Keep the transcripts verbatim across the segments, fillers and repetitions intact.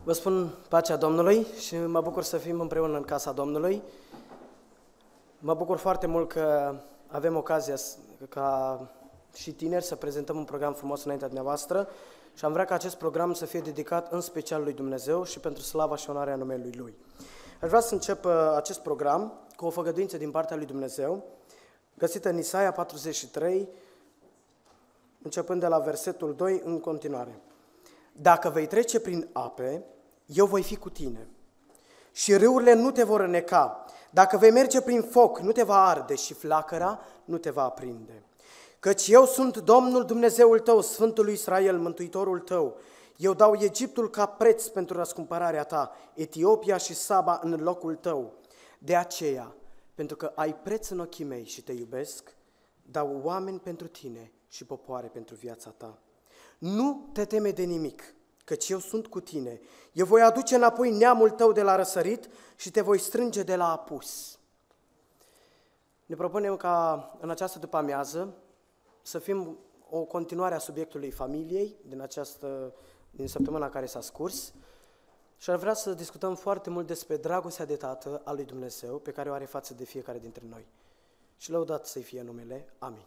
Vă spun pacea Domnului și mă bucur să fim împreună în casa Domnului. Mă bucur foarte mult că avem ocazia ca și tineri să prezentăm un program frumos înaintea dumneavoastră și am vrea ca acest program să fie dedicat în special lui Dumnezeu și pentru slava și onoarea numelui Lui. Aș vrea să încep acest program cu o făgăduință din partea lui Dumnezeu, găsită în Isaia patruzeci și trei, începând de la versetul doi în continuare. Dacă vei trece prin ape, eu voi fi cu tine și râurile nu te vor îneca. Dacă vei merge prin foc, nu te va arde și flacăra nu te va aprinde. Căci eu sunt Domnul Dumnezeul tău, Sfântul lui Israel, Mântuitorul tău. Eu dau Egiptul ca preț pentru răscumpărarea ta, Etiopia și Saba în locul tău. De aceea, pentru că ai preț în ochii mei și te iubesc, dau oameni pentru tine și popoare pentru viața ta. Nu te teme de nimic, căci eu sunt cu tine. Eu voi aduce înapoi neamul tău de la răsărit și te voi strânge de la apus. Ne propunem ca în această după-amiază să fim o continuare a subiectului familiei din, această, din săptămâna care s-a scurs și ar vrea să discutăm foarte mult despre dragostea de tată a lui Dumnezeu pe care o are față de fiecare dintre noi. Și lăudat să-i fie numele. Amin.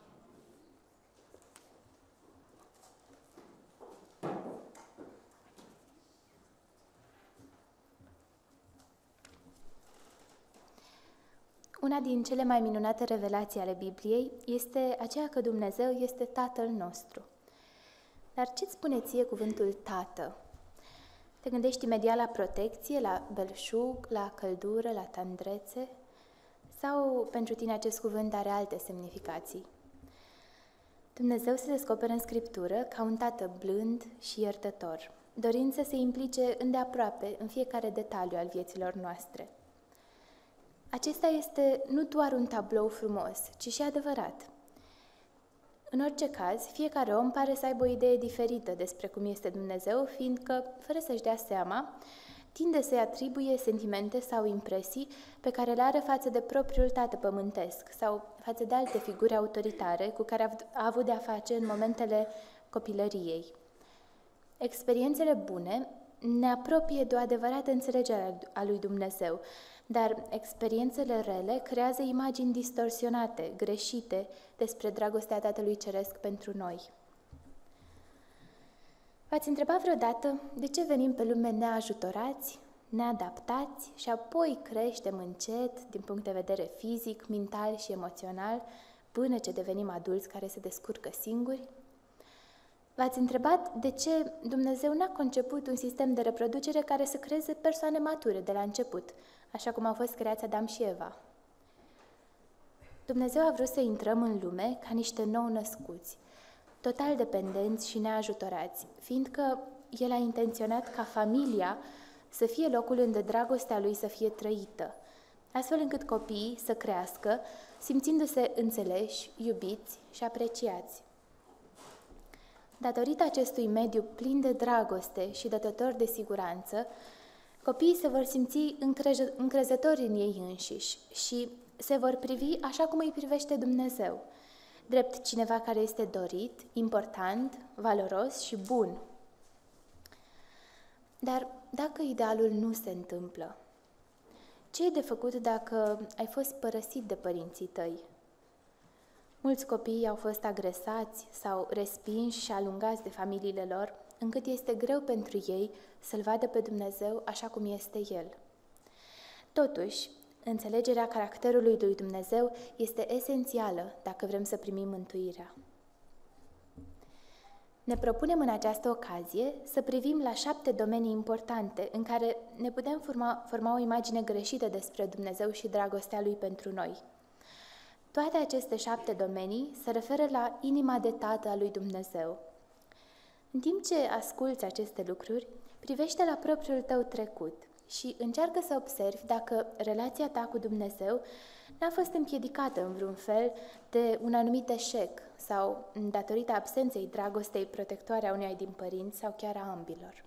Una din cele mai minunate revelații ale Bibliei este aceea că Dumnezeu este Tatăl nostru. Dar ce-ți spune ție cuvântul Tată? Te gândești imediat la protecție, la belșug, la căldură, la tandrețe? Sau pentru tine acest cuvânt are alte semnificații? Dumnezeu se descoperă în Scriptură ca un tată blând și iertător, dorind să se implice îndeaproape în fiecare detaliu al vieților noastre. Acesta este nu doar un tablou frumos, ci și adevărat. În orice caz, fiecare om pare să aibă o idee diferită despre cum este Dumnezeu, fiindcă, fără să-și dea seama, tinde să-i atribuie sentimente sau impresii pe care le are față de propriul tată pământesc sau față de alte figuri autoritare cu care a avut de-a face în momentele copilăriei. Experiențele bune ne apropie de o adevărată înțelegere a lui Dumnezeu, dar experiențele rele creează imagini distorsionate, greșite, despre dragostea Tatălui Ceresc pentru noi. V-ați întrebat vreodată de ce venim pe lume neajutorați, neadaptați și apoi creștem încet din punct de vedere fizic, mental și emoțional, până ce devenim adulți care se descurcă singuri? V-ați întrebat de ce Dumnezeu n-a conceput un sistem de reproducere care să creeze persoane mature de la început, așa cum au fost creați Adam și Eva? Dumnezeu a vrut să intrăm în lume ca niște nou-născuți, total dependenți și neajutorați, fiindcă El a intenționat ca familia să fie locul unde dragostea Lui să fie trăită, astfel încât copiii să crească simțindu-se înțeleși, iubiți și apreciați. Datorită acestui mediu plin de dragoste și dătător de siguranță, copiii se vor simți încrezători în ei înșiși și se vor privi așa cum îi privește Dumnezeu, drept cineva care este dorit, important, valoros și bun. Dar dacă idealul nu se întâmplă, ce e de făcut dacă ai fost părăsit de părinții tăi? Mulți copii au fost agresați sau respinși și alungați de familiile lor, încât este greu pentru ei să-L vadă pe Dumnezeu așa cum este El. Totuși, înțelegerea caracterului lui Dumnezeu este esențială dacă vrem să primim mântuirea. Ne propunem în această ocazie să privim la șapte domenii importante în care ne putem forma, forma o imagine greșită despre Dumnezeu și dragostea Lui pentru noi. Toate aceste șapte domenii se referă la inima de tată a lui Dumnezeu. În timp ce asculți aceste lucruri, privește la propriul tău trecut și încearcă să observi dacă relația ta cu Dumnezeu n-a fost împiedicată în vreun fel de un anumit eșec sau datorită absenței dragostei protectoare a uneia din părinți sau chiar a ambilor.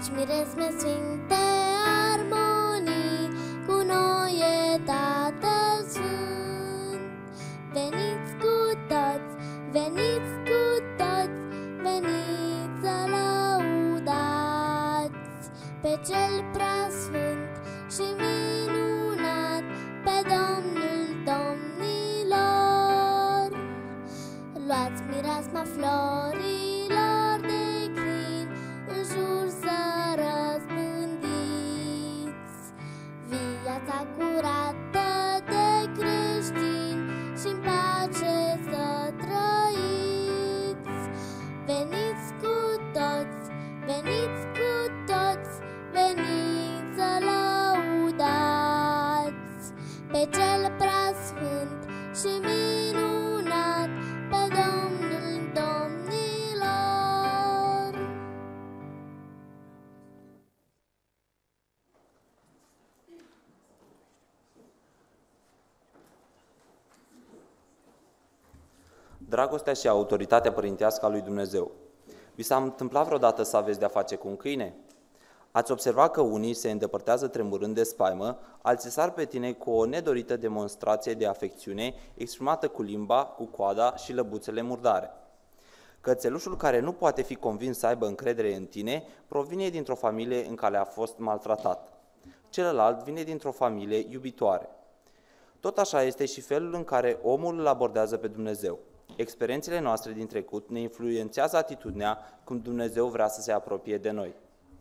Luați miresme sfinte, armonii, cu noi e Tatăl Sfânt. Veniți cu toți, veniți cu toți, veniți să lăudați pe Cel Preasfânt și minunat, pe Domnul domnilor. Luați mireasma florilor de crin, în jur să răspândiți viața curată de creștini și-n pace să trăiți. Veniți cu toți, veniți cu toți, veniți să lăudați pe Cel Preasfânt și minunat, pe Domnul domnilor. Dragostea și autoritatea părintească a lui Dumnezeu. Vi s-a întâmplat vreodată să aveți de-a face cu un câine? Ați observat că unii se îndepărtează tremurând de spaimă, alții sar pe tine cu o nedorită demonstrație de afecțiune exprimată cu limba, cu coada și lăbuțele murdare. Cățelușul care nu poate fi convins să aibă încredere în tine provine dintr-o familie în care a fost maltratat. Celălalt vine dintr-o familie iubitoare. Tot așa este și felul în care omul îl abordează pe Dumnezeu. Experiențele noastre din trecut ne influențează atitudinea cum Dumnezeu vrea să se apropie de noi.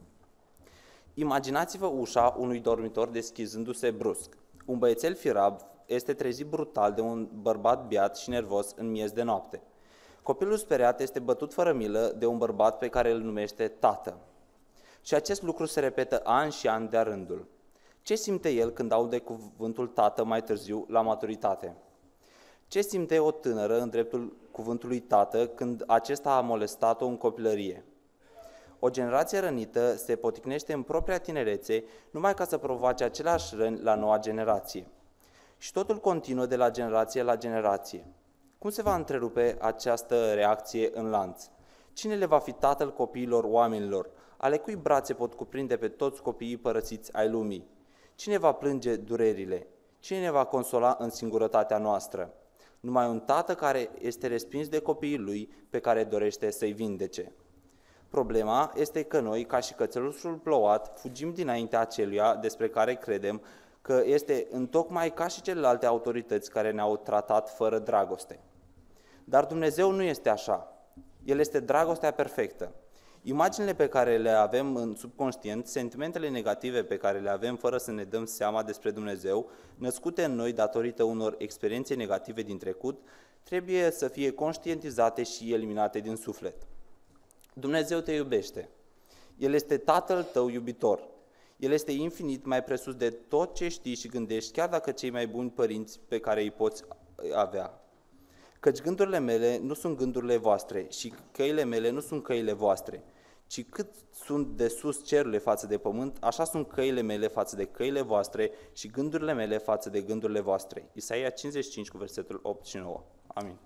Imaginați-vă ușa unui dormitor deschizându-se brusc. Un băiețel firav este trezit brutal de un bărbat beat și nervos în miez de noapte. Copilul speriat este bătut fără milă de un bărbat pe care îl numește tată. Și acest lucru se repetă ani și ani de-a rândul. Ce simte el când aude cuvântul tată mai târziu la maturitate? Ce simte o tânără în dreptul cuvântului tată când acesta a molestat-o în copilărie? O generație rănită se poticnește în propria tinerețe numai ca să provoace aceleași răni la noua generație. Și totul continuă de la generație la generație. Cum se va întrerupe această reacție în lanț? Cine le va fi tatăl copiilor oamenilor, ale cui brațe pot cuprinde pe toți copiii părăsiți ai lumii? Cine va plânge durerile? Cine ne va consola în singurătatea noastră? Numai un tată care este respins de copiii lui pe care dorește să-i vindece. Problema este că noi, ca și cățelușul plouat, fugim dinaintea aceluia despre care credem că este întocmai ca și celelalte autorități care ne-au tratat fără dragoste. Dar Dumnezeu nu este așa. El este dragostea perfectă. Imaginile pe care le avem în subconștient, sentimentele negative pe care le avem fără să ne dăm seama despre Dumnezeu, născute în noi datorită unor experiențe negative din trecut, trebuie să fie conștientizate și eliminate din suflet. Dumnezeu te iubește. El este Tatăl tău iubitor. El este infinit mai presus de tot ce știi și gândești, chiar dacă cei mai buni părinți pe care îi poți avea. Căci gândurile mele nu sunt gândurile voastre și căile mele nu sunt căile voastre, ci cât sunt de sus cerurile față de pământ, așa sunt căile mele față de căile voastre și gândurile mele față de gândurile voastre. Isaia cincizeci și cinci cu versetul opt și nouă. Amin.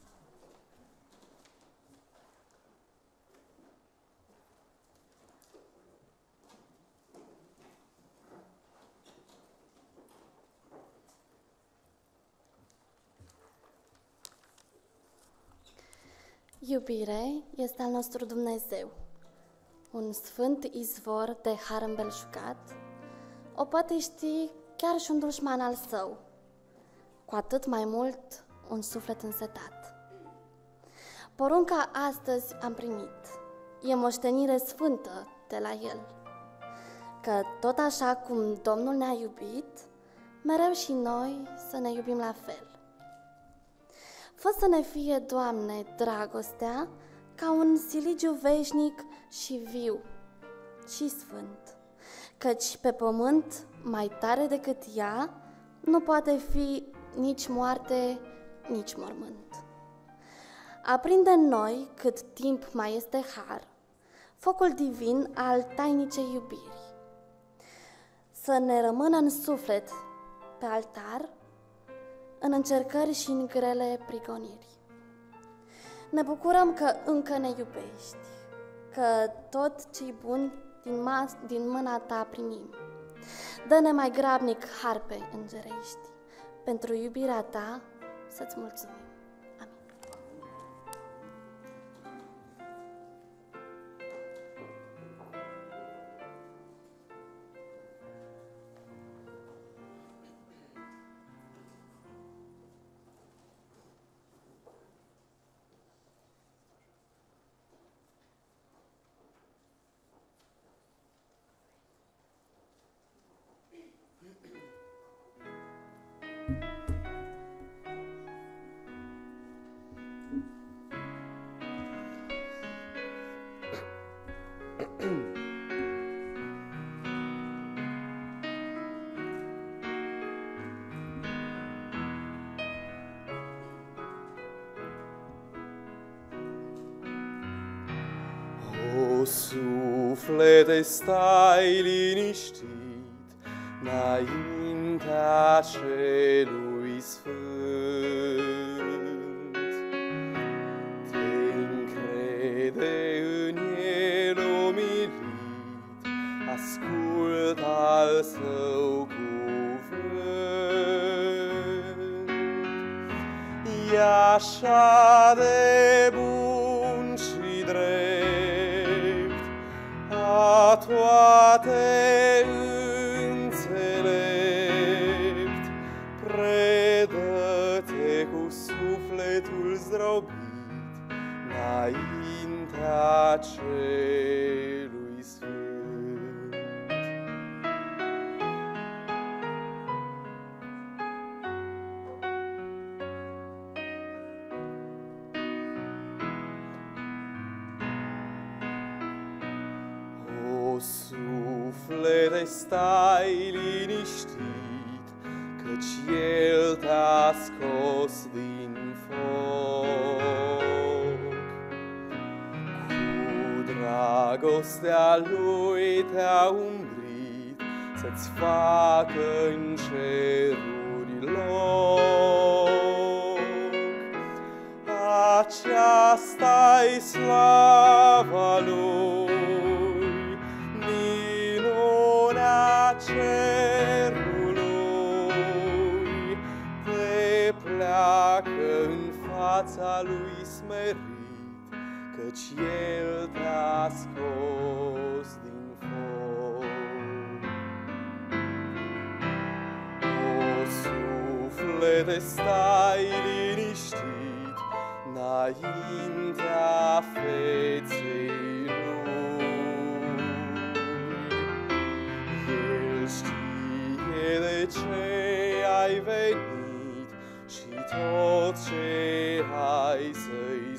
Iubire este al nostru Dumnezeu, un sfânt izvor de har îmbelșugat, o poate ști chiar și un dușman al său, cu atât mai mult un suflet însetat. Porunca astăzi am primit, e moștenire sfântă de la El, că tot așa cum Domnul ne-a iubit, mereu și noi să ne iubim la fel. Fă să ne fie, Doamne, dragostea ca un siligiu veșnic și viu și sfânt, căci pe pământ, mai tare decât ea, nu poate fi nici moarte, nici mormânt. Aprinde în noi, cât timp mai este har, focul divin al tainicei iubiri. Să ne rămână în suflet, pe altar, în încercări și în grele prigoniri. Ne bucurăm că încă ne iubești, că tot ce-i bun din, mas- din mâna ta primim. Dă-ne mai grabnic harpe îngerești, pentru iubirea ta să-ți mulțumim. Amin. O suflete, stai liniștit înaintea celui sfânt. Te încrede în el umilit, ascultă al său cuvânt. E așa de bun și drept, a toate înțelept, predă-te cu sufletul zdrobit înaintea celui sfânt. O suflete, stai liniștit, căci El te-a scos din foc. Cu dragostea Lui te-a umbrit, să-ți facă în ceruri loc. Aceasta-i slava Lui, minunea cerului, te pleacă în fața Lui smerit, căci El te-a scos din foc. O suflete, stai liniștit înaintea feței Lui. El știe de ce ai venit și tot ce ai să-i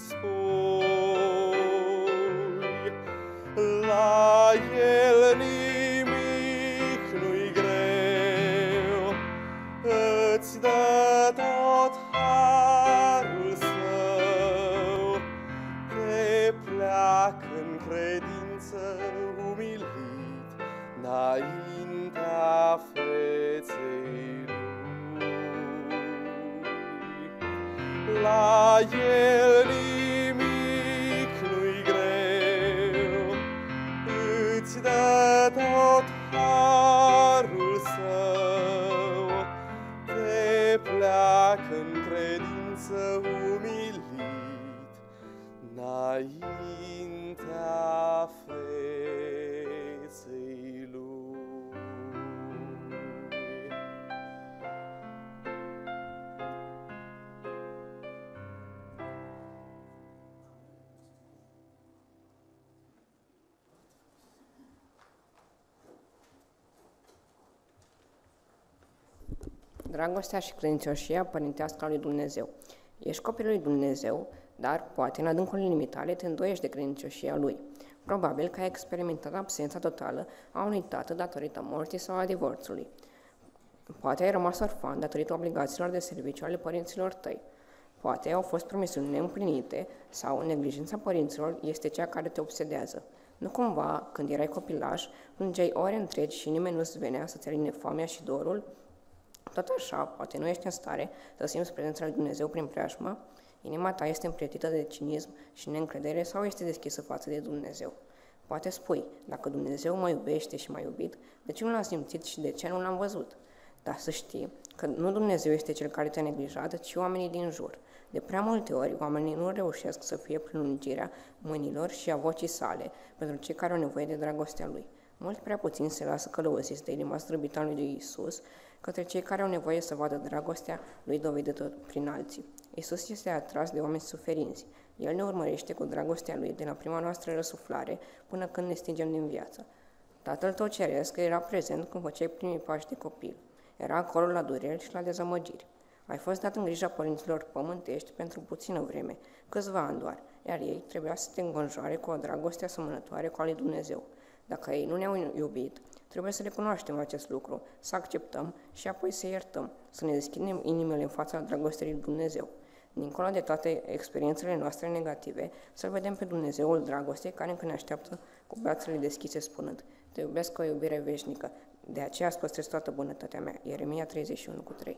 spui. La El nimic nu-i greu, îți dă tot harul Său, te pleacă în credință umilit înaintea feței Lui. La El nimic nu-i greu, îți dă tot harul Său, te pleacă în credință umilit înaintea feței Lui. Dragostea și credincioșia părintească a lui Dumnezeu. Ești copilul lui Dumnezeu, dar poate în adâncul inimii tale te îndoiești de credincioșia Lui. Probabil că ai experimentat absența totală a unui tată datorită morții sau a divorțului. Poate ai rămas orfan datorită obligațiilor de serviciu ale părinților tăi. Poate au fost promisiuni neîmplinite sau neglijența părinților este cea care te obsedează. Nu cumva, când erai copilaș, plângeai ore întregi și nimeni nu-ți venea să-ți aline foamea și dorul? Tot așa, poate nu ești în stare să simți prezența lui Dumnezeu prin preajmă? Inima ta este împletită de cinism și neîncredere sau este deschisă față de Dumnezeu? Poate spui, dacă Dumnezeu mă iubește și m-a iubit, de ce nu l-am simțit și de ce nu l-am văzut? Dar să știi că nu Dumnezeu este cel care te-a neglijat, ci oamenii din jur. De prea multe ori, oamenii nu reușesc să fie prelungirea mâinilor și a vocii sale pentru cei care au nevoie de dragostea Lui. Mult prea puțin se lasă călăuziți de inima străbită a lui Iisus către cei care au nevoie să vadă dragostea Lui dovedită prin alții. Iisus este atras de oameni suferinți. El ne urmărește cu dragostea Lui de la prima noastră răsuflare până când ne stingem din viață. Tatăl tău ceresc era prezent când făceai primii pași de copil. Era acolo la dureri și la dezamăgiri. Ai fost dat în grija părinților pământești pentru puțină vreme, câțiva ani doar, iar ei trebuia să te înconjoare cu o dragoste asemănătoare cu a lui Dumnezeu. Dacă ei nu ne-au iubit, trebuie să recunoaștem acest lucru, să acceptăm și apoi să iertăm, să ne deschidem inimile în fața dragostei lui Dumnezeu. Dincolo de toate experiențele noastre negative, să-L vedem pe Dumnezeul dragostei care încă ne așteaptă cu brațele deschise spunând: te iubesc cu o iubire veșnică, de aceea îți păstrez toată bunătatea mea. Ieremia treizeci și unu cu trei.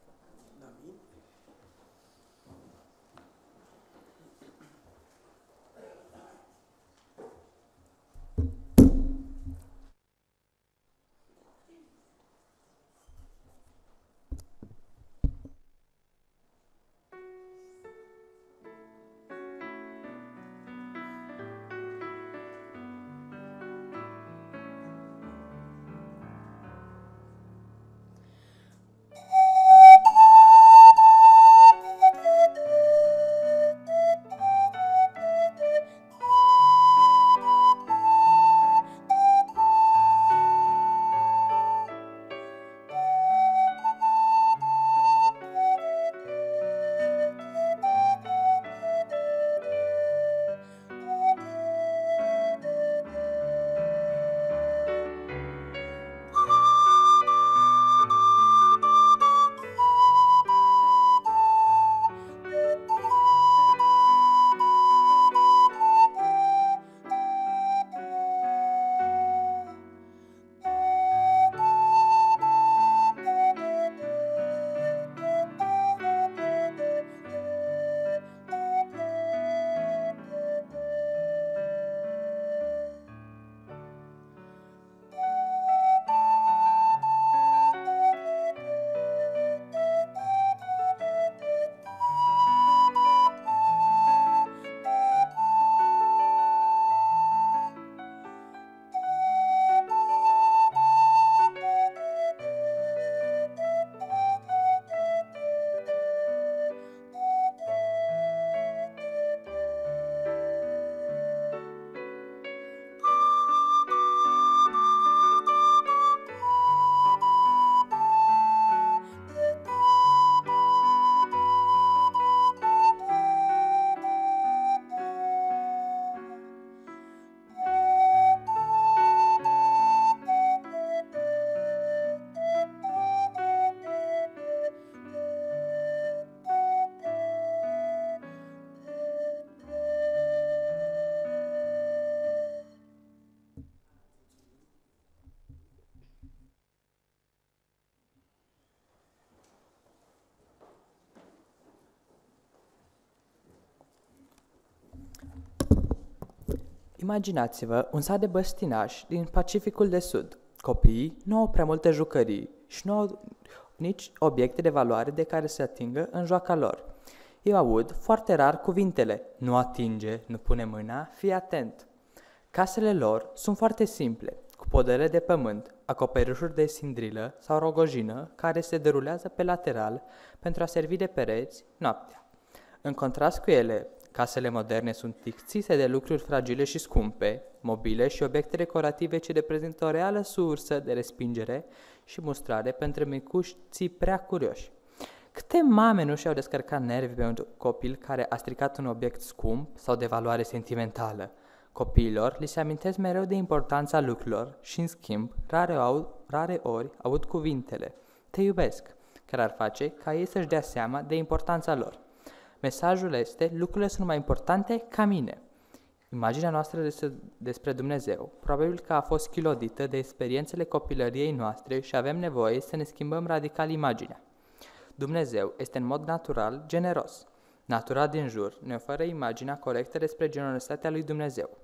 Imaginați-vă un sat de băstinași din Pacificul de Sud. Copiii nu au prea multe jucării și nu au nici obiecte de valoare de care să atingă în joaca lor. Eu aud foarte rar cuvintele: nu atinge, nu pune mâna, fii atent. Casele lor sunt foarte simple, cu podele de pământ, acoperișuri de sindrilă sau rogojină care se derulează pe lateral pentru a servi de pereți noaptea. În contrast cu ele, casele moderne sunt lipsite de lucruri fragile și scumpe, mobile și obiecte decorative ce reprezintă o reală sursă de respingere și mustrare pentru micuții prea curioși. Câte mame nu și-au descărcat nervi pe un copil care a stricat un obiect scump sau de valoare sentimentală? Copiilor li se amintesc mereu de importanța lucrurilor și, în schimb, rare, au, rare ori aud cuvintele te iubesc, care ar face ca ei să-și dea seama de importanța lor. Mesajul este: lucrurile sunt mai importante ca mine. Imaginea noastră despre Dumnezeu probabil că a fost chilodită de experiențele copilăriei noastre și avem nevoie să ne schimbăm radical imaginea. Dumnezeu este în mod natural generos. Natura din jur ne oferă imaginea corectă despre generositatea lui Dumnezeu.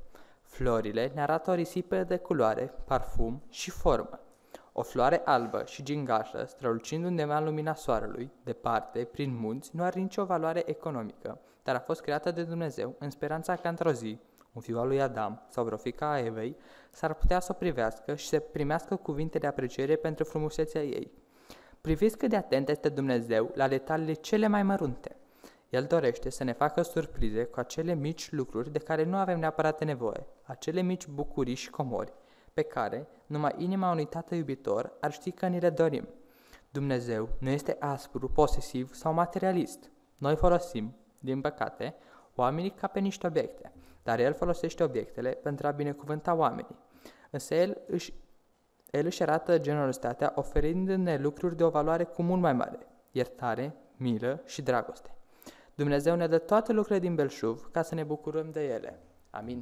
Florile ne arată o risipă de culoare, parfum și formă. O floare albă și gingașă, strălucind undeva în lumina soarelui, departe, prin munți, nu are nicio valoare economică, dar a fost creată de Dumnezeu în speranța că într-o zi, un fiu al lui Adam sau vreo fiică a Evei s-ar putea să o privească și să primească cuvinte de apreciere pentru frumusețea ei. Priviți cât de atent este Dumnezeu la detaliile cele mai mărunte. El dorește să ne facă surprize cu acele mici lucruri de care nu avem neapărat nevoie, acele mici bucurii și comori, pe care numai inima unui tată iubitor ar ști că ni le dorim. Dumnezeu nu este aspru, posesiv sau materialist. Noi folosim, din păcate, oamenii ca pe niște obiecte, dar El folosește obiectele pentru a binecuvânta oamenii. Însă El își, El își arată generozitatea oferindu-ne lucruri de o valoare cu mult mai mare, iertare, milă și dragoste. Dumnezeu ne dă toate lucrurile din belșug ca să ne bucurăm de ele. Amin.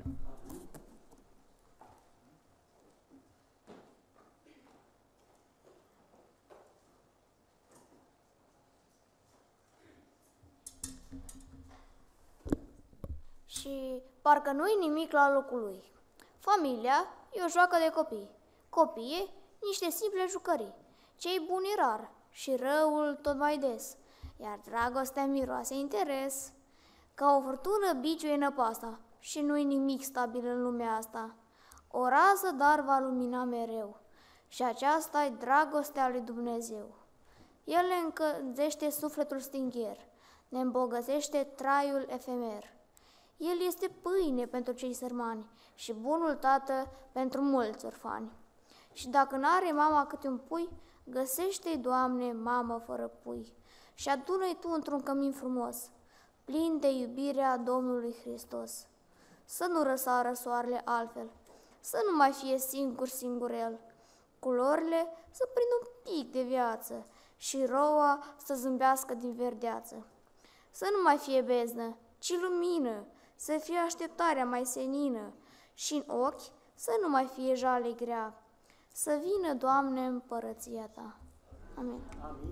Și parcă nu-i nimic la locul lui. Familia e o joacă de copii. Copiii, niște simple jucării. Cei buni rar și răul tot mai des. Iar dragostea miroase interes. Ca o furtună biciuie năpasta și nu-i nimic stabil în lumea asta. O rază dar va lumina mereu și aceasta-i dragostea lui Dumnezeu. El ne încălzește sufletul stingher, ne îmbogățește traiul efemer. El este pâine pentru cei sărmani și bunul tată pentru mulți orfani. Și dacă n-are mama câte un pui, găsește-i, Doamne, mamă fără pui și adună-i Tu într-un cămin frumos, plin de iubirea Domnului Hristos. Să nu răsară soarele altfel, să nu mai fie singur singurel, culorile să prindă un pic de viață și roa să zâmbească din verdeață. Să nu mai fie beznă, ci lumină, să fie așteptarea mai senină și în ochi să nu mai fie jale grea. Să vină, Doamne, împărăția Ta. Amin. Amin.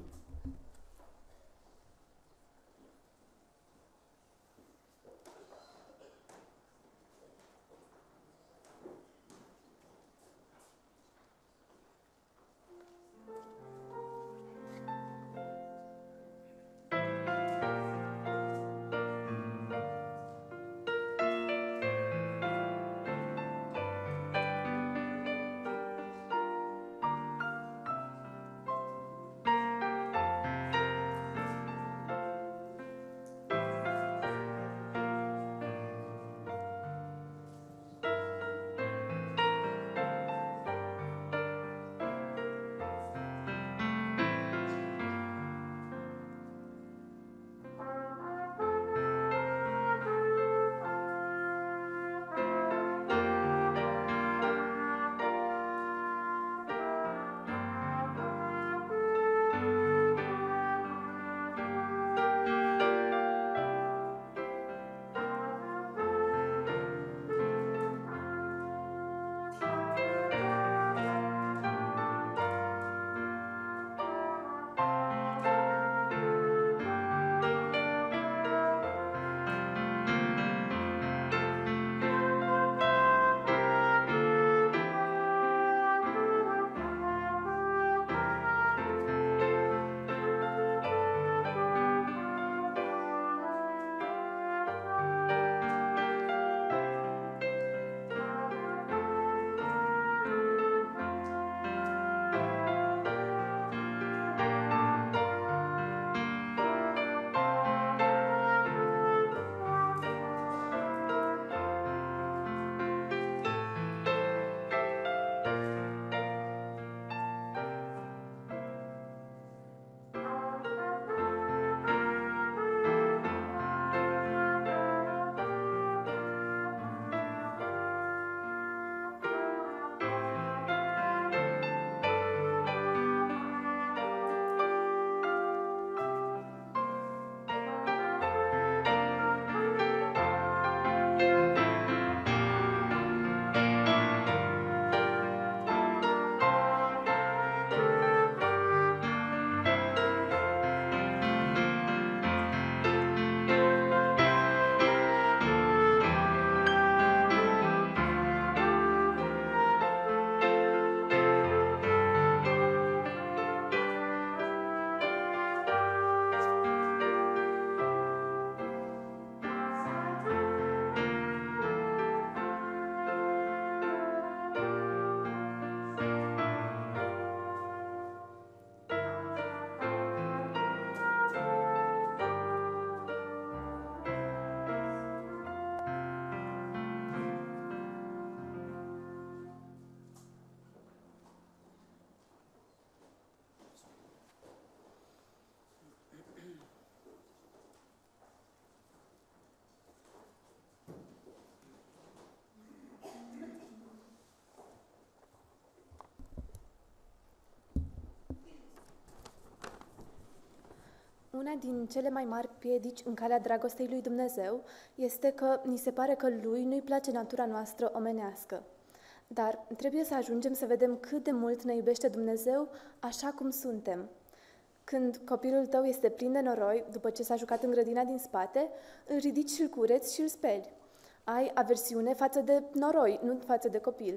Una din cele mai mari piedici în calea dragostei lui Dumnezeu este că ni se pare că lui nu-i place natura noastră omenească. Dar trebuie să ajungem să vedem cât de mult ne iubește Dumnezeu așa cum suntem. Când copilul tău este plin de noroi, după ce s-a jucat în grădina din spate, îl ridici și îl cureți și îl speli. Ai aversiune față de noroi, nu față de copil.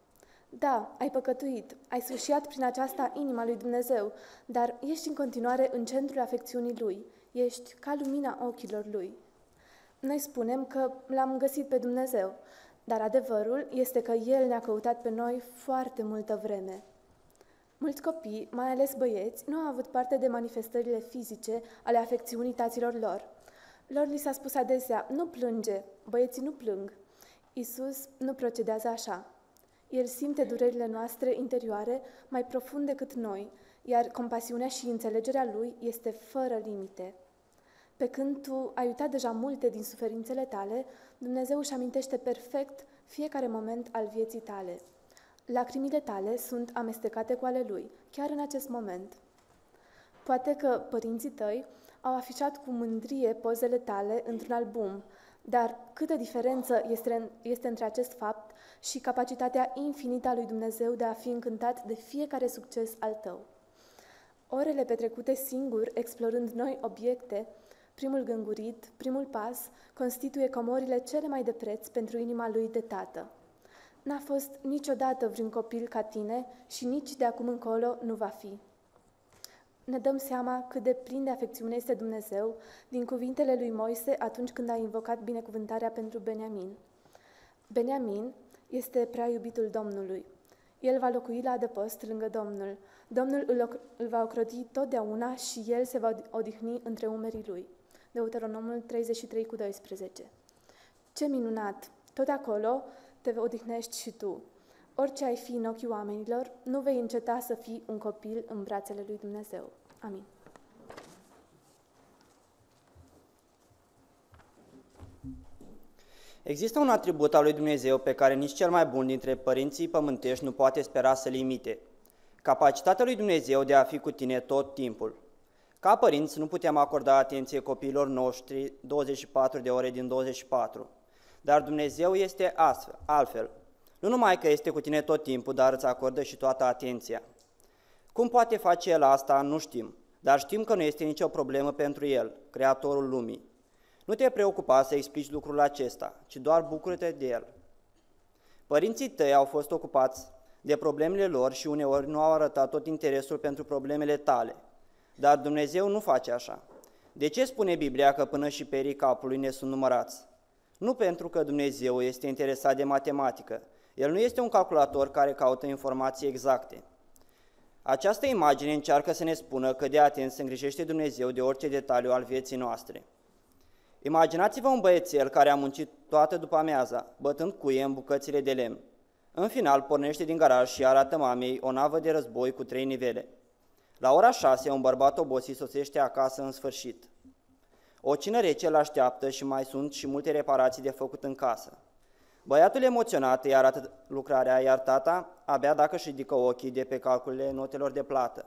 Da, ai păcătuit, ai sfâșiat prin aceasta inima lui Dumnezeu, dar ești în continuare în centrul afecțiunii lui, ești ca lumina ochilor lui. Noi spunem că l-am găsit pe Dumnezeu, dar adevărul este că El ne-a căutat pe noi foarte multă vreme. Mulți copii, mai ales băieți, nu au avut parte de manifestările fizice ale afecțiunii taților lor. Lor li s-a spus adesea, nu plânge, băieții nu plâng. Iisus nu procedează așa. El simte durerile noastre interioare mai profund decât noi, iar compasiunea și înțelegerea Lui este fără limite. Pe când tu ai uitat deja multe din suferințele tale, Dumnezeu își amintește perfect fiecare moment al vieții tale. Lacrimile tale sunt amestecate cu ale Lui, chiar în acest moment. Poate că părinții tăi au afișat cu mândrie pozele tale într-un album, dar câtă diferență este, este între acest fapt și capacitatea infinită a lui Dumnezeu de a fi încântat de fiecare succes al tău. Orele petrecute singur, explorând noi obiecte, primul gângurit, primul pas, constituie comorile cele mai de preț pentru inima lui de tată. N-a fost niciodată vreun copil ca tine și nici de acum încolo nu va fi. Ne dăm seama cât de plin de afecțiune este Dumnezeu din cuvintele lui Moise atunci când a invocat binecuvântarea pentru Beniamin. Beniamin este prea iubitul Domnului. El va locui la adăpost lângă Domnul. Domnul îl, îl va ocroti totdeauna și el se va odihni între umerii lui. Deuteronomul treizeci și trei cu doisprezece. Ce minunat! Tot acolo te odihnești și tu. Orice ai fi în ochii oamenilor, nu vei înceta să fii un copil în brațele lui Dumnezeu. Amin. Există un atribut al lui Dumnezeu pe care nici cel mai bun dintre părinții pământești nu poate spera să-l imite. Capacitatea lui Dumnezeu de a fi cu tine tot timpul. Ca părinți nu putem acorda atenție copiilor noștri douăzeci și patru de ore din douăzeci și patru. Dar Dumnezeu este astfel, altfel. Nu numai că este cu tine tot timpul, dar îți acordă și toată atenția. Cum poate face El asta, nu știm, dar știm că nu este nicio problemă pentru El, Creatorul lumii. Nu te preocupa să explici lucrul acesta, ci doar bucură-te de El. Părinții tăi au fost ocupați de problemele lor și uneori nu au arătat tot interesul pentru problemele tale. Dar Dumnezeu nu face așa. De ce spune Biblia că până și perii capului ne sunt numărați? Nu pentru că Dumnezeu este interesat de matematică. El nu este un calculator care caută informații exacte. Această imagine încearcă să ne spună cât de atent se îngrijește Dumnezeu de orice detaliu al vieții noastre. Imaginați-vă un băiețel care a muncit toată după amiaza, bătând cuie în bucățile de lemn. În final, pornește din garaj și arată mamei o navă de război cu trei nivele. La ora șase, un bărbat obosit sosește acasă în sfârșit. O cină rece îl așteaptă și mai sunt și multe reparații de făcut în casă. Băiatul emoționat îi arată lucrarea, iar tata abia dacă își ridică ochii de pe calculele notelor de plată.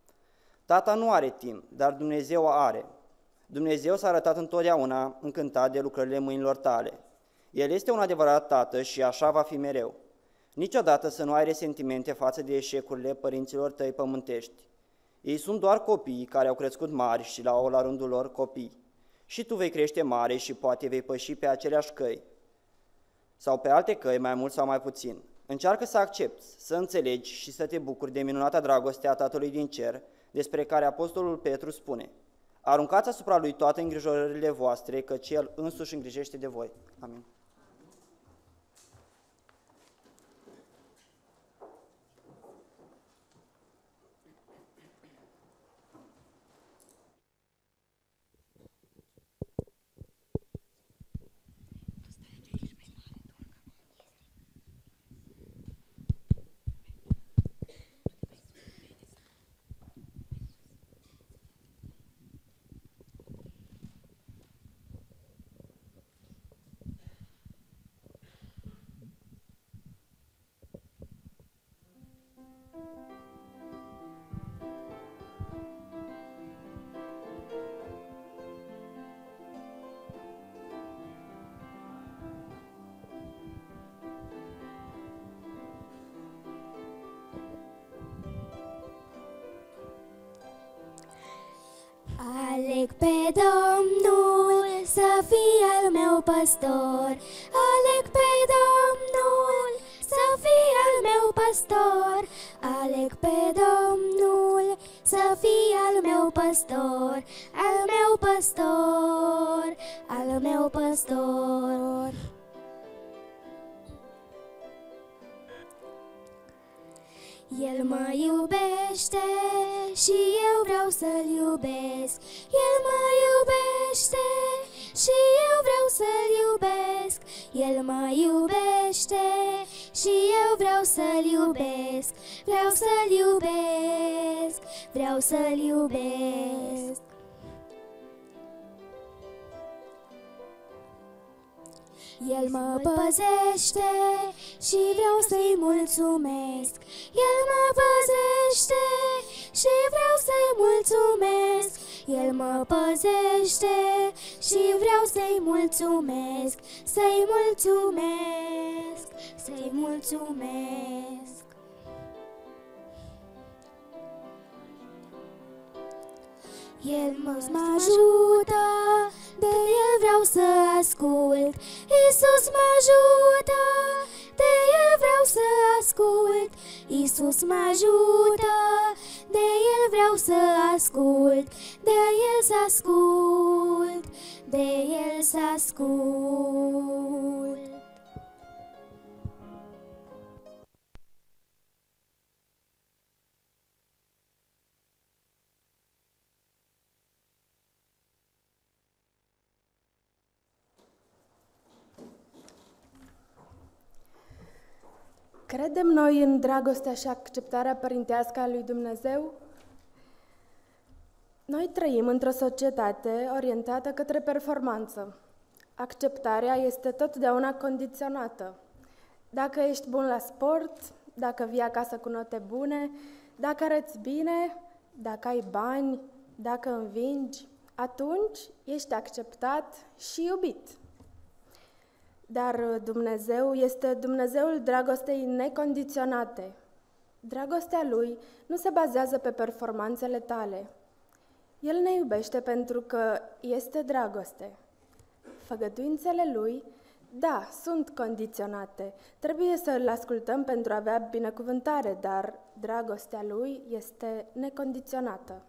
Tata nu are timp, dar Dumnezeu are. Dumnezeu s-a arătat întotdeauna încântat de lucrările mâinilor tale. El este un adevărat tată și așa va fi mereu. Niciodată să nu ai resentimente față de eșecurile părinților tăi pământești. Ei sunt doar copii care au crescut mari și la la rândul lor copii. Și tu vei crește mare și poate vei păși pe aceleași căi sau pe alte căi, mai mult sau mai puțin. Încearcă să accepti, să înțelegi și să te bucuri de minunata dragoste a Tatălui din cer, despre care Apostolul Petru spune: aruncați asupra lui toate îngrijorările voastre, căci El însuși îngrijește de voi. Amin. păstor, aleg pe Domnul să fie al meu păstor, aleg pe Domnul să fie al meu păstor, al meu păstor, al meu păstor. El mă iubește și eu vreau să-L iubesc. El mă iubește și eu vreau să-L iubesc. El mă iubește și eu vreau să-L iubesc. Vreau să-L iubesc, vreau să-L iubesc. El mă păzește și vreau să-i mulțumesc. El mă păzește și vreau să-i mulțumesc. El mă păzește și vreau să-i mulțumesc. Să-i mulțumesc, să-i mulțumesc. El mă ajută, de El vreau să ascult. Iisus mă ajută, de El vreau să ascult. Iisus mă ajută, de El vreau să ascult. De El să ascult, de El să ascult. Credem noi în dragostea și acceptarea părintească a lui Dumnezeu? Noi trăim într-o societate orientată către performanță. Acceptarea este totdeauna condiționată. Dacă ești bun la sport, dacă vii acasă cu note bune, dacă arăți bine, dacă ai bani, dacă învingi, atunci ești acceptat și iubit. Dar Dumnezeu este Dumnezeul dragostei necondiționate. Dragostea Lui nu se bazează pe performanțele tale. El ne iubește pentru că este dragoste. Făgăduințele Lui, da, sunt condiționate. Trebuie să îl ascultăm pentru a avea binecuvântare, dar dragostea Lui este necondiționată.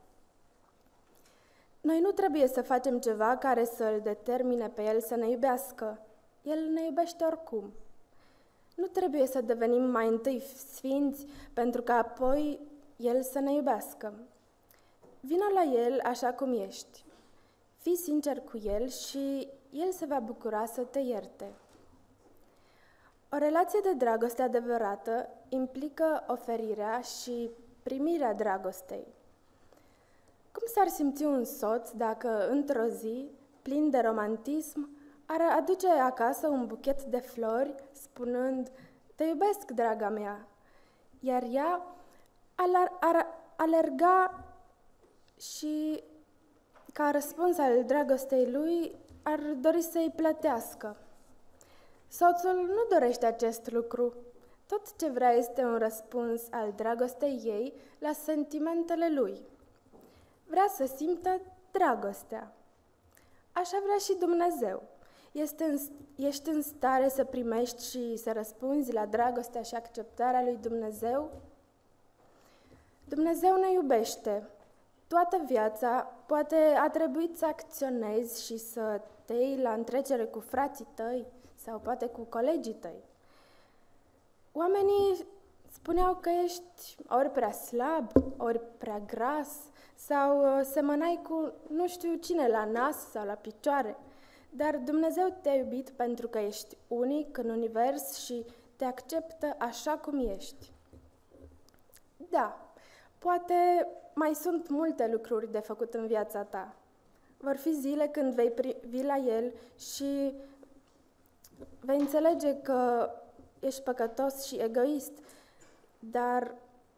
Noi nu trebuie să facem ceva care să îl determine pe El să ne iubească. El ne iubește oricum. Nu trebuie să devenim mai întâi sfinți pentru că apoi El să ne iubească. Vino la El așa cum ești. Fii sincer cu El și El se va bucura să te ierte. O relație de dragoste adevărată implică oferirea și primirea dragostei. Cum s-ar simți un soț dacă într-o zi, plin de romantism, ar aduce acasă un buchet de flori, spunând, te iubesc, draga mea, iar ea ar, ar alerga și, ca răspuns al dragostei lui, ar dori să-i plătească. Soțul nu dorește acest lucru. Tot ce vrea este un răspuns al dragostei ei la sentimentele lui. Vrea să simtă dragostea. Așa vrea și Dumnezeu. Este în, ești în stare să primești și să răspunzi la dragostea și acceptarea lui Dumnezeu? Dumnezeu ne iubește. Toată viața poate a trebuit să acționezi și să te iei la întrecere cu frații tăi sau poate cu colegii tăi. Oamenii spuneau că ești ori prea slab, ori prea gras sau semănai cu nu știu cine la nas sau la picioare. Dar Dumnezeu te-a iubit pentru că ești unic în univers și te acceptă așa cum ești. Da, poate mai sunt multe lucruri de făcut în viața ta. Vor fi zile când vei privi la El și vei înțelege că ești păcătos și egoist, dar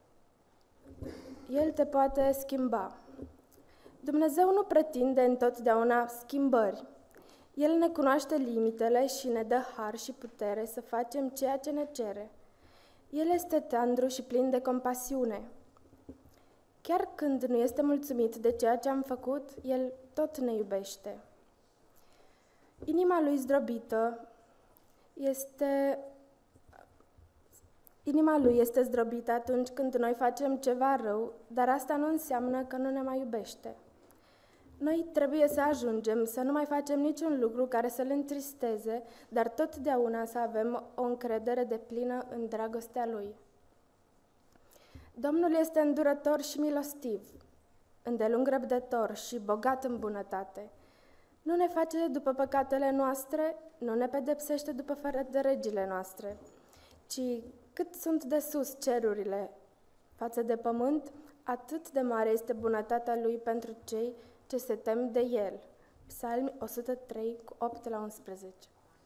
El te poate schimba. Dumnezeu nu pretinde întotdeauna schimbări. El ne cunoaște limitele și ne dă har și putere să facem ceea ce ne cere. El este tandru și plin de compasiune. Chiar când nu este mulțumit de ceea ce am făcut, El tot ne iubește. Inima lui zdrobită este... Inima lui este zdrobită atunci când noi facem ceva rău, dar asta nu înseamnă că nu ne mai iubește. Noi trebuie să ajungem să nu mai facem niciun lucru care să-l întristeze, dar totdeauna să avem o încredere deplină în dragostea lui. Domnul este îndurător și milostiv, îndelung răbdător și bogat în bunătate. Nu ne face după păcatele noastre, nu ne pedepsește după fără de regile noastre, ci cât sunt de sus cerurile față de pământ, atât de mare este bunătatea lui pentru cei ce se tem de el. Psalmi o sută trei, cu opt la unsprezece.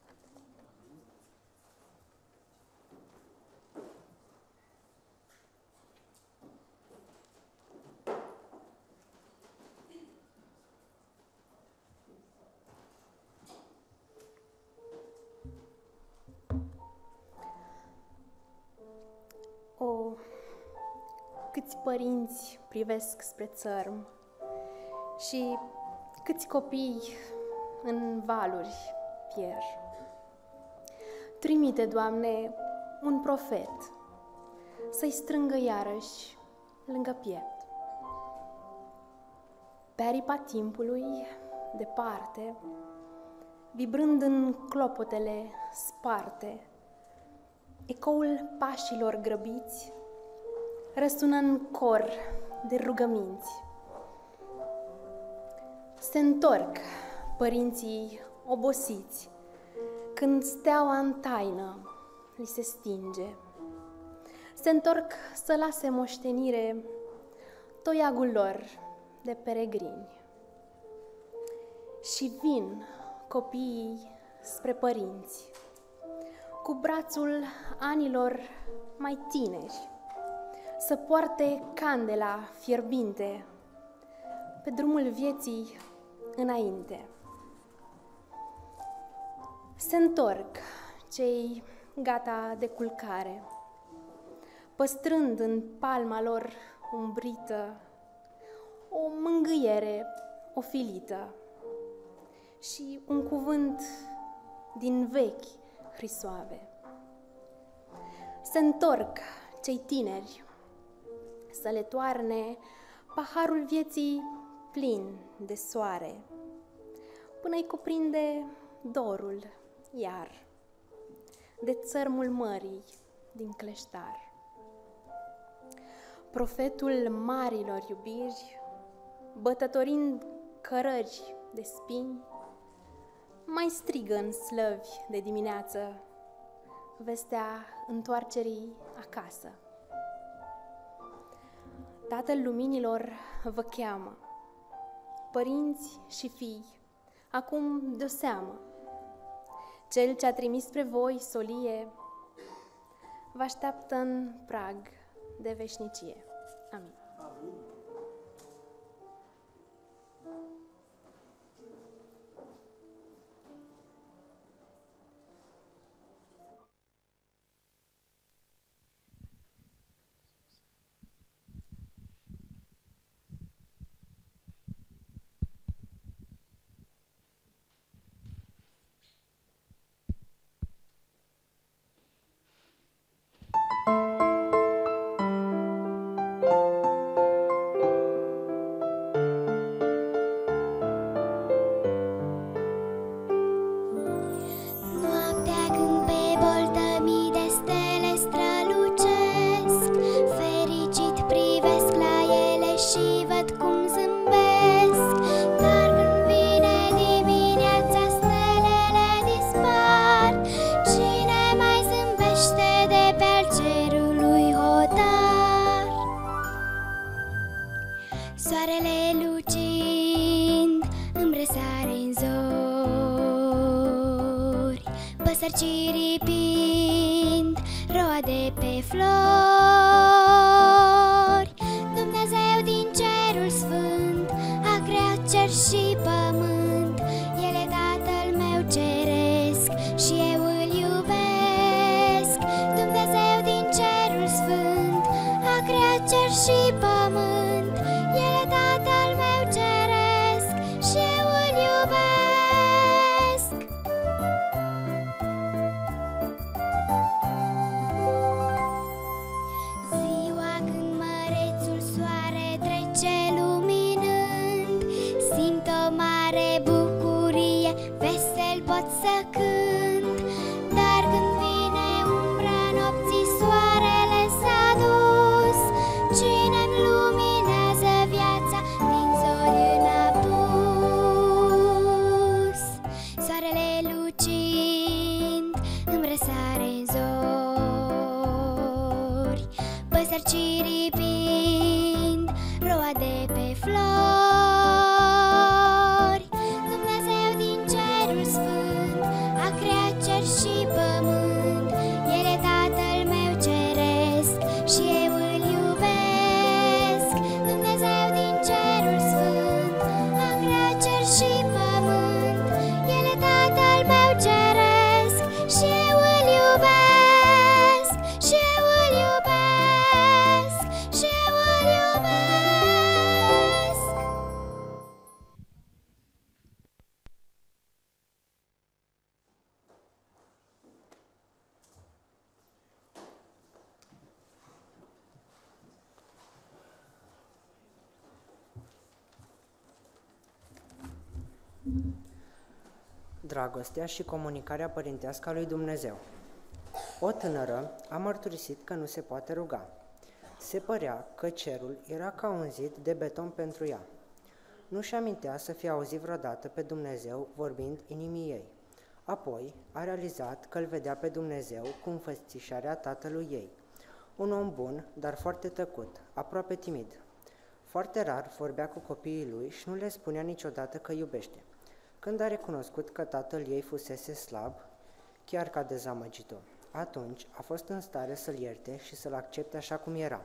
O, câți părinți privesc spre țărm și câți copii în valuri pierd. Trimite, Doamne, un profet să-i strângă iarăși lângă piept. Pe aripa timpului, departe, vibrând în clopotele sparte, ecoul pașilor grăbiți răsună în cor de rugăminți. Se întorc părinții obosiți când steaua în taină li se stinge. Se întorc să lase moștenire toiagul lor de peregrini. Și vin copiii spre părinți, cu brațul anilor mai tineri, să poarte candela fierbinte pe drumul vieții înainte. Se întorc cei gata de culcare, păstrând în palma lor umbrită o mângâiere ofilită și un cuvânt din vechi hrisoave. Se întorc cei tineri să le toarne paharul vieții plin de soare, până-i cuprinde dorul iar de țărmul mării din cleștar. Profetul marilor iubiri, bătătorind cărări de spini, mai strigă în slăvi de dimineață vestea întoarcerii acasă. Tatăl luminilor vă cheamă, părinți și fii, acum de-o seamă. Cel ce a trimis spre voi solie vă așteaptă în prag de veșnicie. Amin. Amin. Ciripind roade pe flori, Dumnezeu din cerul sfânt a creat cer și pământ. El e Tatăl meu ceresc și eu îl iubesc. Dumnezeu din cerul sfânt a creat cer și pământ. El e Tatăl meu ceresc și eu îl iubesc. cânt, dar când vine umbra nopții, soarele s-a dus. Cine-mi luminează viața din zori în apus? Soarele lucind îmi răsare în zori, păsări ciripind roa de pe flori. Dumnezeu din cerul sfânt a creat cer și pământ, El e Tatăl meu ceresc și eu îl iubesc. Dumnezeu din cerul sfânt a creat cer și pământ, El e Tatăl meu ceresc și eu îl iubesc, și eu îl iubesc, și eu îl iubesc. Dragostea și comunicarea părintească a lui Dumnezeu. O tânără a mărturisit că nu se poate ruga. Se părea că cerul era ca un zid de beton pentru ea. Nu-și amintea să fie auzit vreodată pe Dumnezeu vorbind inimii ei. Apoi a realizat că îl vedea pe Dumnezeu cu înfățișarea tatălui ei. Un om bun, dar foarte tăcut, aproape timid. Foarte rar vorbea cu copiii lui și nu le spunea niciodată că iubește. Când a recunoscut că tatăl ei fusese slab, chiar ca dezamăgitor, atunci a fost în stare să-l ierte și să-l accepte așa cum era.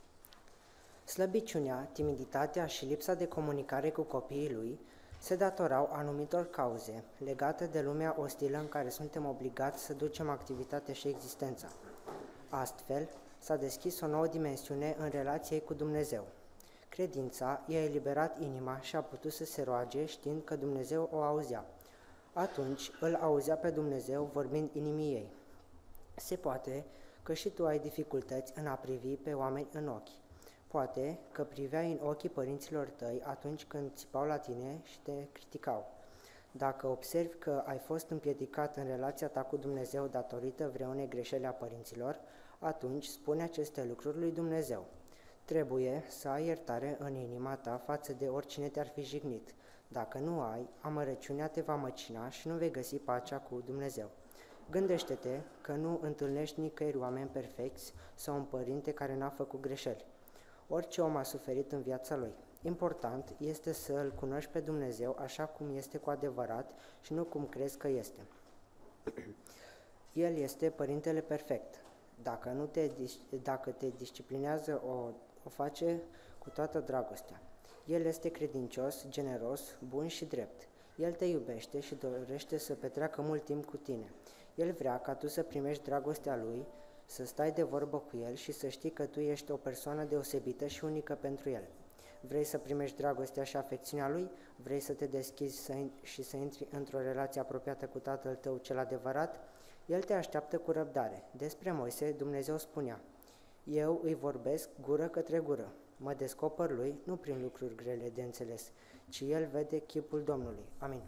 Slăbiciunea, timiditatea și lipsa de comunicare cu copiii lui se datorau anumitor cauze legate de lumea ostilă în care suntem obligați să ducem activitatea și existența. Astfel, s-a deschis o nouă dimensiune în relația ei cu Dumnezeu. Credința i-a eliberat inima și a putut să se roage știind că Dumnezeu o auzea. Atunci îl auzea pe Dumnezeu vorbind inimii ei. Se poate că și tu ai dificultăți în a privi pe oameni în ochi. Poate că priveai în ochii părinților tăi atunci când țipau la tine și te criticau. Dacă observi că ai fost împiedicat în relația ta cu Dumnezeu datorită vreunei greșeli a părinților, atunci spune aceste lucruri lui Dumnezeu. Trebuie să ai iertare în inima ta față de oricine te-ar fi jignit. Dacă nu ai, amărăciunea te va măcina și nu vei găsi pacea cu Dumnezeu. Gândește-te că nu întâlnești nicăieri oameni perfecți sau un părinte care n-a făcut greșeli. Orice om a suferit în viața lui. Important este să îl cunoști pe Dumnezeu așa cum este cu adevărat și nu cum crezi că este. El este Părintele perfect. Dacă, nu te, dacă te disciplinează, o, o face cu toată dragostea. El este credincios, generos, bun și drept. El te iubește și dorește să petreacă mult timp cu tine. El vrea ca tu să primești dragostea lui, să stai de vorbă cu el și să știi că tu ești o persoană deosebită și unică pentru el. Vrei să primești dragostea și afecțiunea lui? Vrei să te deschizi să și să intri într-o relație apropiată cu Tatăl tău cel adevărat? El te așteaptă cu răbdare. Despre Moise, Dumnezeu spunea: Eu îi vorbesc gură către gură. Mă descoper lui nu prin lucruri grele de înțeles, ci el vede chipul Domnului. Amin.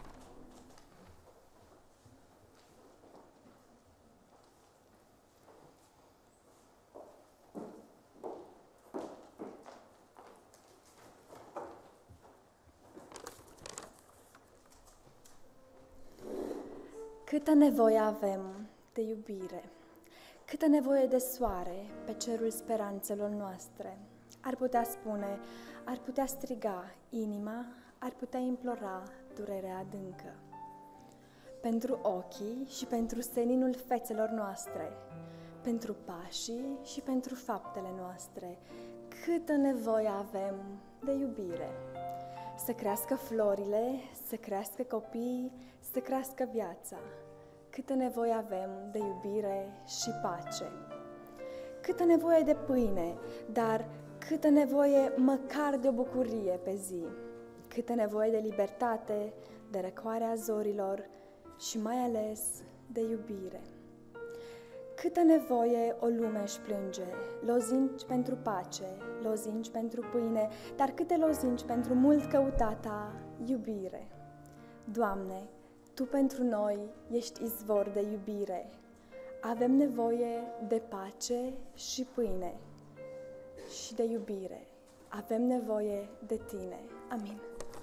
Câtă nevoie avem de iubire, câtă nevoie de soare pe cerul speranțelor noastre. Ar putea spune, ar putea striga inima, ar putea implora durerea adâncă. Pentru ochii și pentru seninul fețelor noastre, pentru pașii și pentru faptele noastre, câtă nevoie avem de iubire. Să crească florile, să crească copiii, să crească viața. Câtă nevoie avem de iubire și pace. Câtă nevoie de pâine, dar câtă nevoie măcar de o bucurie pe zi. Câtă nevoie de libertate, de răcoarea zorilor și mai ales de iubire. Câtă nevoie o lume își plânge, lozinci pentru pace, lozinci pentru pâine, dar câte lozinci pentru mult căutata iubire. Doamne, Tu pentru noi ești izvor de iubire. Avem nevoie de pace și pâine și de iubire. Avem nevoie de Tine. Amin.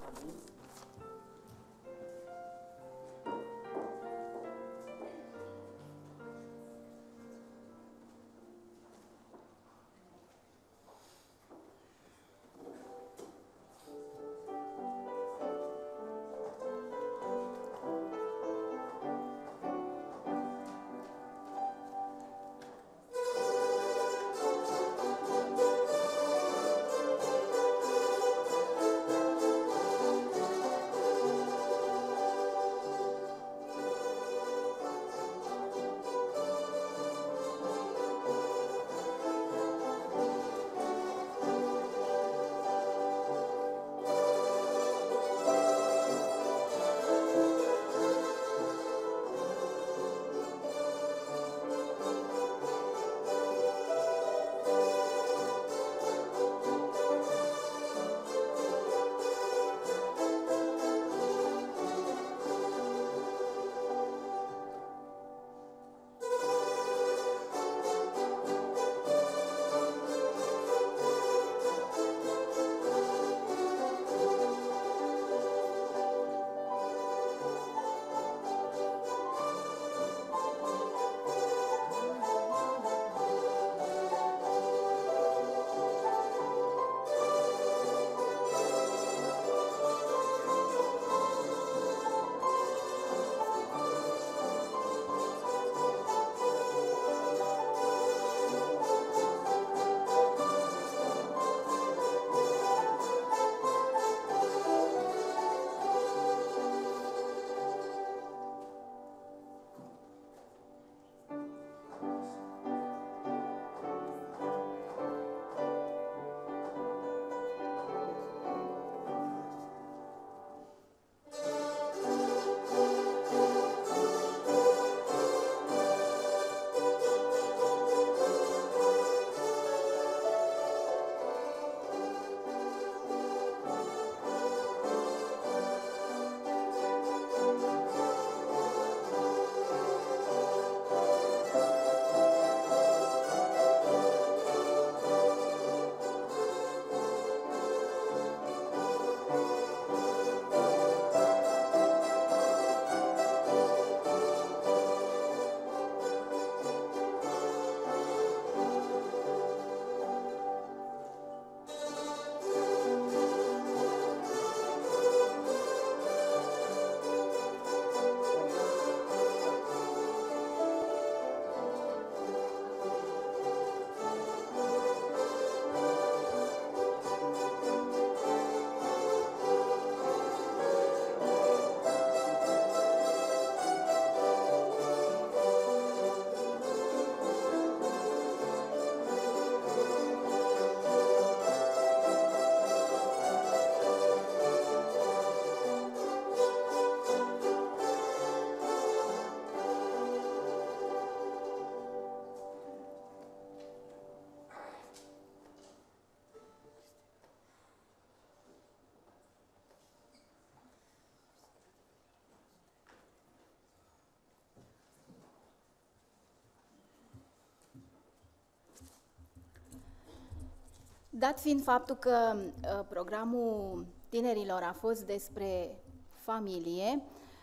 Dat fiind faptul că uh, programul tinerilor a fost despre familie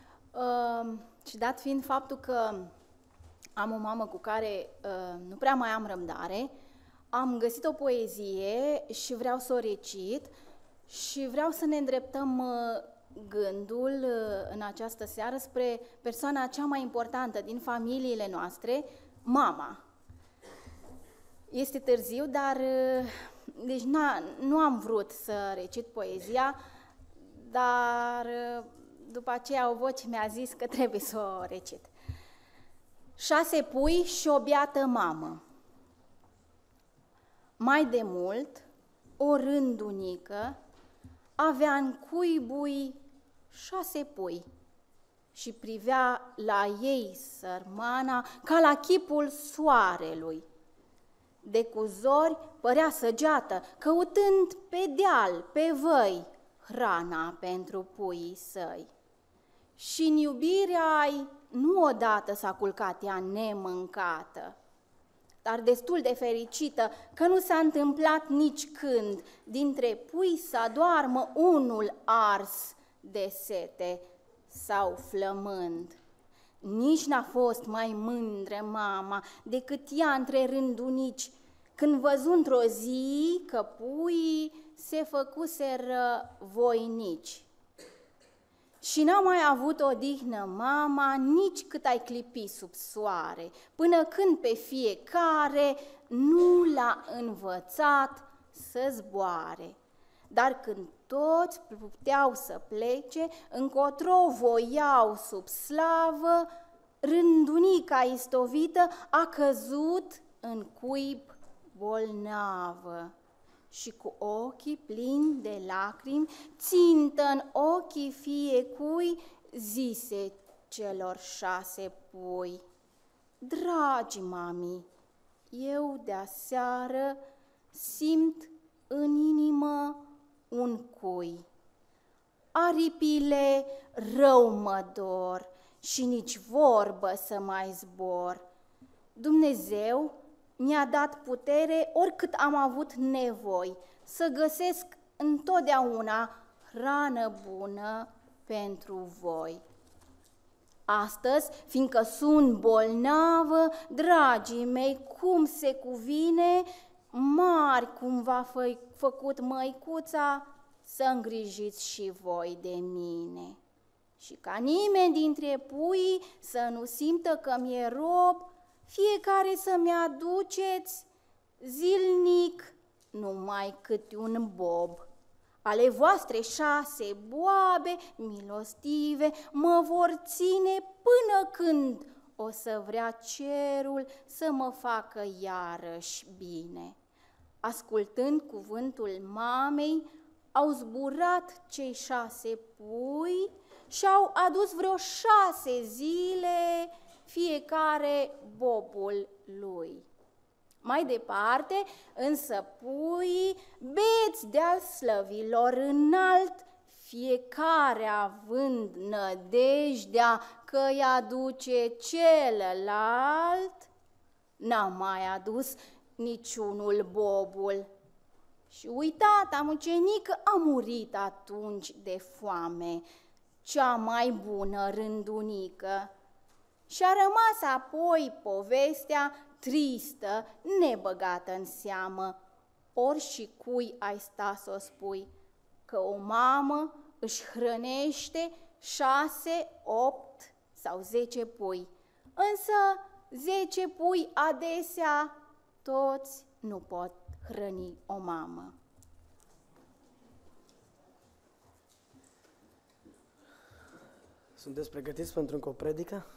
uh, și dat fiind faptul că am o mamă cu care uh, nu prea mai am răbdare, am găsit o poezie și vreau să o recit și vreau să ne îndreptăm uh, gândul uh, în această seară spre persoana cea mai importantă din familiile noastre, mama. Este târziu, dar uh, deci nu am vrut să recit poezia, dar uh, după aceea o voce mi-a zis că trebuie să o recit. Șase pui și o biată mamă. Mai de mult, o rândunică avea în cuibui șase pui și privea la ei sărmana ca la chipul soarelui. De cu zori părea săgeată, căutând pe deal, pe văi, hrana pentru puii săi. și în iubirea-i nu odată s-a culcat ea nemâncată, dar destul de fericită că nu s-a întâmplat nici când dintre pui să adoarmă unul ars de sete sau flămând. Nici n-a fost mai mândră mama decât ea între rândunici, când văzu într-o zi că puii se făcuseră voinici. Și n-a mai avut odihnă mama nici cât ai clipi sub soare, până când pe fiecare nu l-a învățat să zboare. Dar când toți puteau să plece, încotro voiau sub slavă, rândunica istovită a căzut în cuib bolnavă. Și cu ochii plini de lacrimi, țintă în ochii fiecui, zise celor șase pui: dragi mami, eu de-aseară simt în inimă un cui. Aripile rău mă dor și nici vorbă să mai zbor. Dumnezeu mi-a dat putere oricât am avut nevoi să găsesc întotdeauna hrană bună pentru voi. Astăzi, fiindcă sunt bolnavă, dragii mei, cum se cuvine, mari cum v-a fă făcut măicuța, să îngrijiți și voi de mine. Și ca nimeni dintre pui să nu simtă că mi-e rob, fiecare să-mi aduceți zilnic numai câte un bob. Ale voastre șase boabe milostive mă vor ține până când o să vrea cerul să mă facă iarăși bine. Ascultând cuvântul mamei, au zburat cei șase pui și-au adus vreo șase zile fiecare bobul lui. Mai departe, însă puii, beți de-al slăvilor înalt, fiecare având nădejdea că-i aduce celălalt, n-a mai adus niciunul bobul. Și uitata mucenică a murit atunci de foame, cea mai bună rândunică. Și-a rămas apoi povestea tristă, nebăgată în seamă, ori și cui ai sta să o spui, că o mamă își hrănește șase, opt sau zece pui, însă zece pui adesea toți nu pot hrăni o mamă. Sunteți pregătiți pentru încă o predică?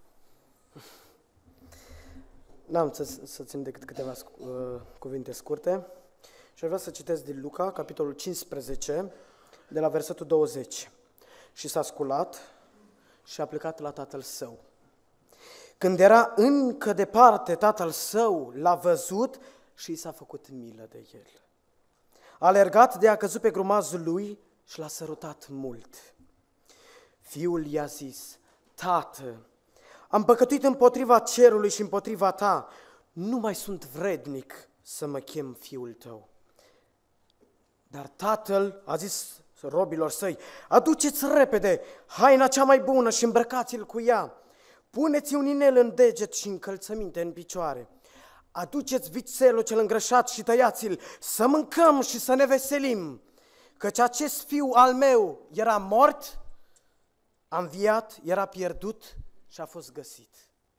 N-am să, să țin decât câteva uh, cuvinte scurte și aș vrea să citesc din Luca, capitolul cincisprezece, de la versetul douăzeci. Și s-a sculat și a plecat la tatăl său. Când era încă departe, tatăl său l-a văzut și i s-a făcut milă de el. A alergat de a căzut pe grumazul lui și l-a sărutat mult. Fiul i-a zis: Tată, am păcătuit împotriva cerului și împotriva ta, nu mai sunt vrednic să mă chem fiul tău. Dar tatăl a zis robilor săi: aduceți repede haina cea mai bună și îmbrăcați-l cu ea, puneți un inel în deget și încălțăminte în picioare, aduceți vițelul cel îngrășat și tăiați-l, să mâncăm și să ne veselim, căci acest fiu al meu era mort, a înviat, era pierdut și a fost găsit.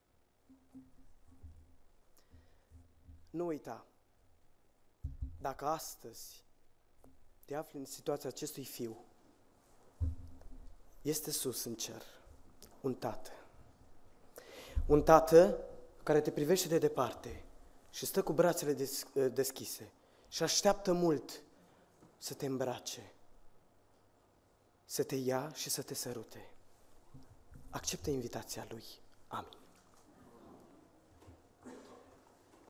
Nu uita, dacă astăzi te afli în situația acestui fiu, este sus în cer un tată. Un tată care te privește de departe și stă cu brațele des- deschise și așteaptă mult să te îmbrace, să te ia și să te sărute. Acceptă invitația lui. Amin.